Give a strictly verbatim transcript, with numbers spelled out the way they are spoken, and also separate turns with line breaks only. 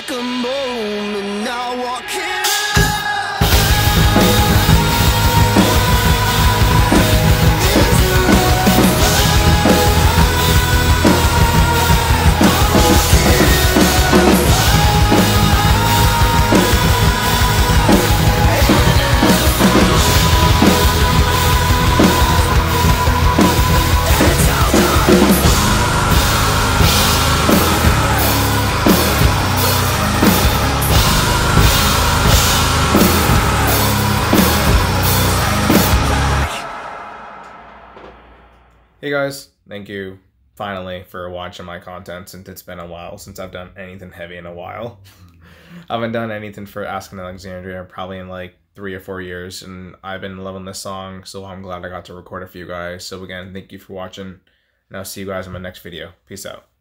like a moment now walking.
Hey guys, thank you finally for watching my content since it's been a while since I've done anything heavy in a while. I haven't done anything for Asking Alexandria probably in like three or four years, and I've been loving this song, so I'm glad I got to record it for you guys. So again, thank you for watching, and I'll see you guys in my next video. Peace out.